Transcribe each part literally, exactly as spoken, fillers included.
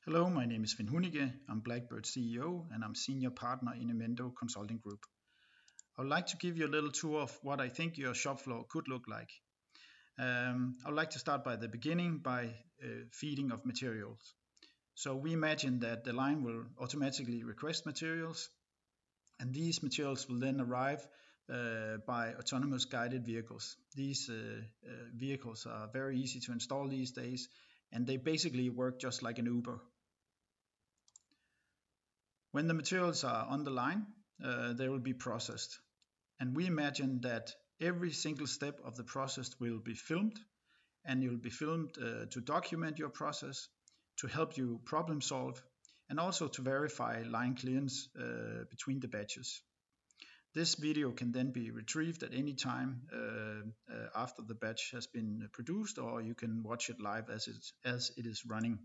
Hello, my name is Hunneche. I'm Blackbird C E O and I'm senior partner in emendo Consulting Group. I would like to give you a little tour of what I think your shop floor could look like. Um, I would like to start by the beginning by uh, feeding of materials. So we imagine that the line will automatically request materials, and these materials will then arrive uh, by autonomous guided vehicles. These uh, uh, vehicles are very easy to install these days, and they basically work just like an Uber. When the materials are on the line, uh, they will be processed. And we imagine that every single step of the process will be filmed, and you'll be filmed uh, to document your process, to help you problem solve, and also to verify line clearance uh, between the batches. This video can then be retrieved at any time uh, uh, after the batch has been produced, or you can watch it live as it, as it is running.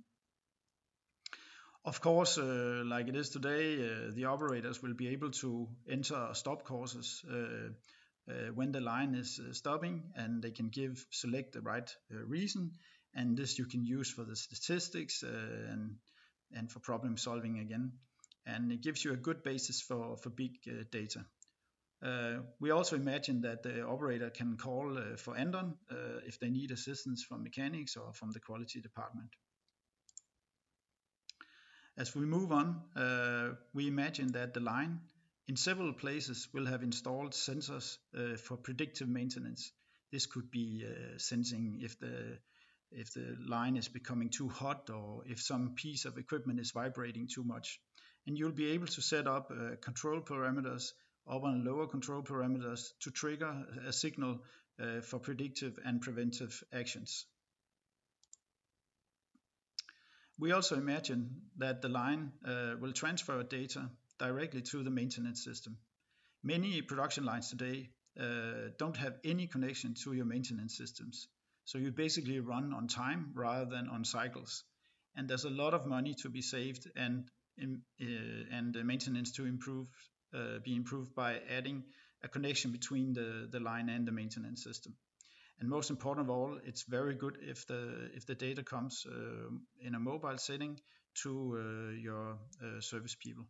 Of course, uh, like it is today, uh, the operators will be able to enter stop courses uh, uh, when the line is uh, stopping, and they can give select the right uh, reason, and this you can use for the statistics uh, and and for problem solving again, and it gives you a good basis for for big uh, data. Uh, we also imagine that the operator can call uh, for Andon uh, if they need assistance from mechanics or from the quality department. As we move on, uh, we imagine that the line in several places will have installed sensors uh, for predictive maintenance. This could be uh, sensing if the if the line is becoming too hot, or if some piece of equipment is vibrating too much. And you'll be able to set up uh, control parameters, upper and lower control parameters, to trigger a signal uh, for predictive and preventive actions. We also imagine that the line uh, will transfer data directly to the maintenance system. Many production lines today uh, don't have any connection to your maintenance systems. So you basically run on time rather than on cycles. And there's a lot of money to be saved, and, uh, and the maintenance to improve, uh, be improved by adding a connection between the, the line and the maintenance system. And most important of all, it's very good if the if the data comes uh, in a mobile setting to uh, your uh, service people.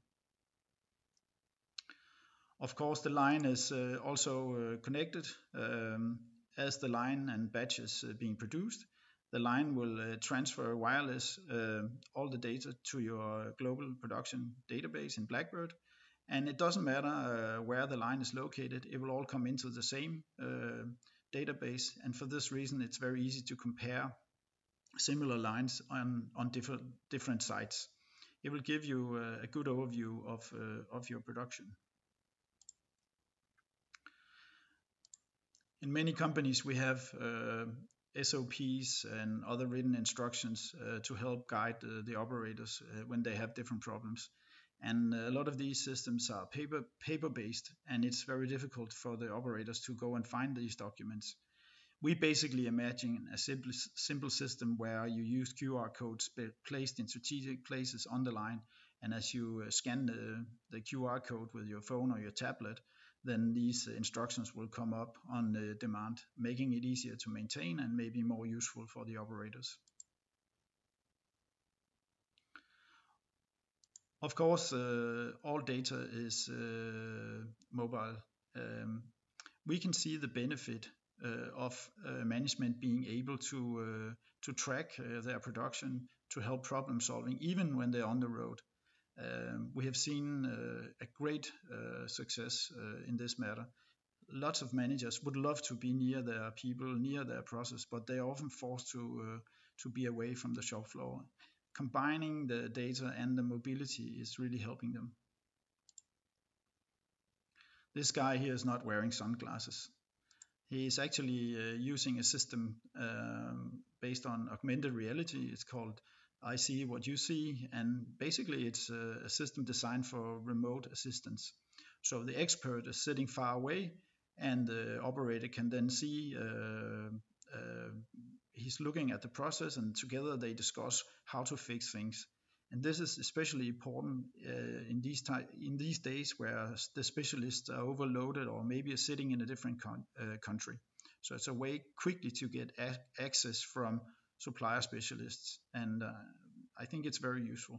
Of course, the line is uh, also uh, connected. Um, as the line and batch is uh, being produced, the line will uh, transfer wireless uh, all the data to your global production database in Blackbird. And it doesn't matter uh, where the line is located, it will all come into the same uh, database. And for this reason, it's very easy to compare similar lines on, on different, different sites. It will give you a, a good overview of, uh, of your production. In many companies, we have uh, S O Ps and other written instructions uh, to help guide uh, the operators uh, when they have different problems. And a lot of these systems are paper paper based, and it's very difficult for the operators to go and find these documents. We basically imagine a simple, simple system where you use Q R codes placed in strategic places on the line, and as you uh, scan the, the Q R code with your phone or your tablet, then these instructions will come up on uh, demand, making it easier to maintain and maybe more useful for the operators. Of course, uh, all data is uh, mobile. Um, we can see the benefit uh, of uh, management being able to uh, to track uh, their production, to help problem solving even when they're on the road. Um, we have seen uh, a great uh, success uh, in this matter. Lots of managers would love to be near their people, near their process, but they are often forced to uh, to be away from the shop floor. Combining the data and the mobility is really helping them. This guy here is not wearing sunglasses. He is actually uh, using a system um, based on augmented reality. It's called I See What You See, and basically it's a, a system designed for remote assistance. So the expert is sitting far away, and the operator can then see uh, uh, he's looking at the process, and together they discuss how to fix things. And this is especially important uh, in these in these days where the specialists are overloaded or maybe are sitting in a different uh, country. So it's a way quickly to get access from supplier specialists, and uh, I think it's very useful.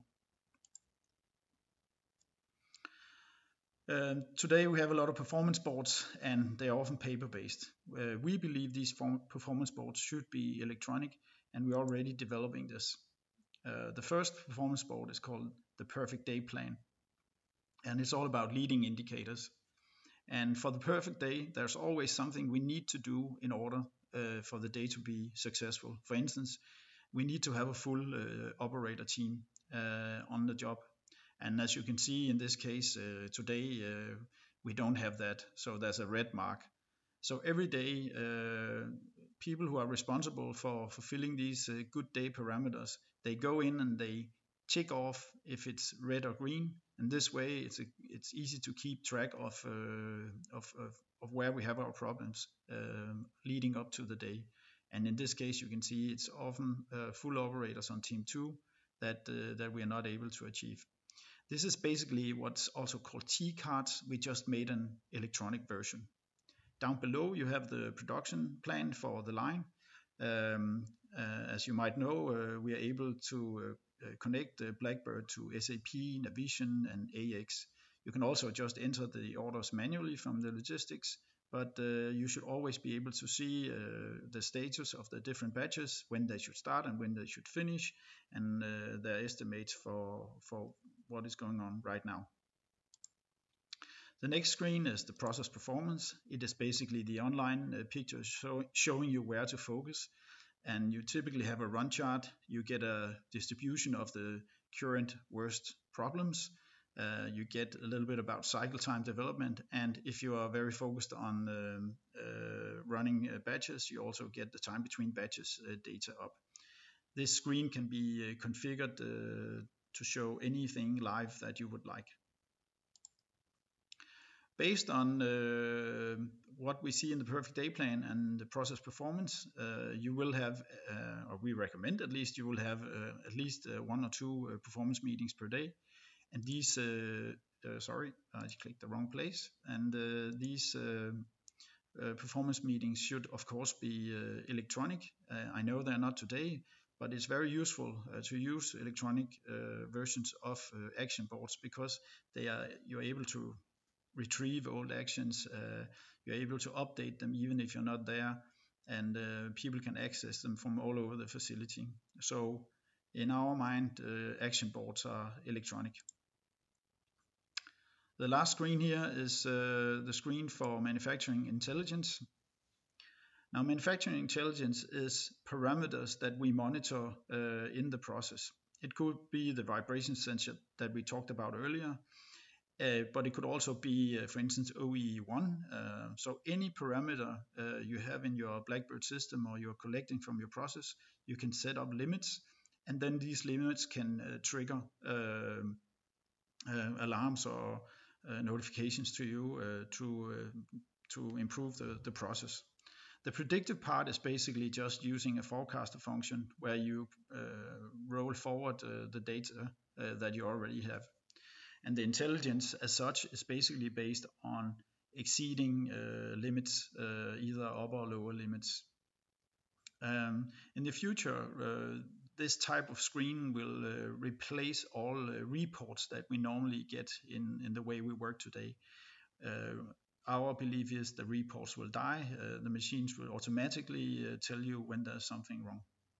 Um, today we have a lot of performance boards, and they are often paper-based. Uh, we believe these form performance boards should be electronic, and we're already developing this. Uh, the first performance board is called the Perfect Day Plan, and it's all about leading indicators. And for the perfect day, there's always something we need to do in order uh, for the day to be successful. For instance, we need to have a full uh, operator team uh, on the job. And as you can see in this case uh, today, uh, we don't have that. So there's a red mark. So every day, uh, people who are responsible for fulfilling these uh, good day parameters, they go in and they tick off if it's red or green. And this way, it's a, it's easy to keep track of, uh, of, of of where we have our problems um, leading up to the day. And in this case, you can see it's often uh, full operators on team two that uh, that we are not able to achieve. This is basically what's also called T-cards. We just made an electronic version. Down below, you have the production plan for the line. Um, uh, as you might know, uh, we are able to uh, connect the Blackbird to S A P, Navision, and A X. You can also just enter the orders manually from the logistics, but uh, you should always be able to see uh, the status of the different batches, when they should start and when they should finish, and uh, their estimates for, for what is going on right now. The next screen is the process performance. It is basically the online uh, picture show, showing you where to focus. And you typically have a run chart. You get a distribution of the current worst problems. Uh, you get a little bit about cycle time development. And if you are very focused on um, uh, running uh, batches, you also get the time between batches uh, data up. This screen can be uh, configured uh, to show anything live that you would like. Based on uh, what we see in the perfect day plan and the process performance, uh, you will have, uh, or we recommend at least, you will have uh, at least uh, one or two uh, performance meetings per day. And these, uh, uh, sorry, I clicked the wrong place. And uh, these uh, uh, performance meetings should, of course, be uh, electronic. Uh, I know they're not today, but it's very useful uh, to use electronic uh, versions of uh, action boards, because they are you're able to retrieve old actions, uh, you're able to update them even if you're not there, and uh, people can access them from all over the facility. So in our mind, uh, action boards are electronic. The last screen here is uh, the screen for manufacturing intelligence. Now, manufacturing intelligence is parameters that we monitor uh, in the process. It could be the vibration sensor that we talked about earlier. Uh, but it could also be, uh, for instance, O E E one. Uh, so any parameter uh, you have in your Blackbird system or you're collecting from your process, you can set up limits, and then these limits can uh, trigger uh, uh, alarms or uh, notifications to you uh, to, uh, to improve the, the process. The predictive part is basically just using a forecaster function where you uh, roll forward uh, the data uh, that you already have. And the intelligence as such is basically based on exceeding uh, limits, uh, either upper or lower limits. Um, in the future, uh, this type of screen will uh, replace all uh, reports that we normally get in, in the way we work today. Uh, our belief is the reports will die. Uh, the machines will automatically uh, tell you when there's something wrong.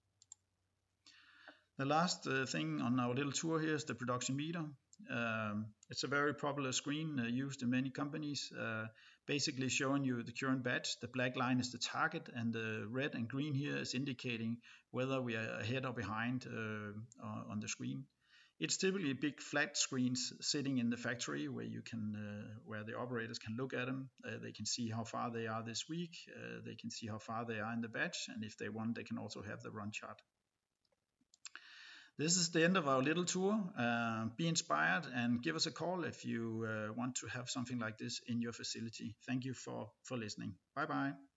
The last uh, thing on our little tour here is the production meter. Um, it's a very popular screen uh, used in many companies, uh, basically showing you the current batch. The black line is the target, and the red and green here is indicating whether we are ahead or behind uh, on the screen. It's typically big flat screens sitting in the factory where you can, uh, where the operators can look at them. Uh, they can see how far they are this week. Uh, they can see how far they are in the batch, and if they want, they can also have the run chart. This is the end of our little tour. Uh, be inspired and give us a call if you uh, want to have something like this in your facility. Thank you for, for listening. Bye bye.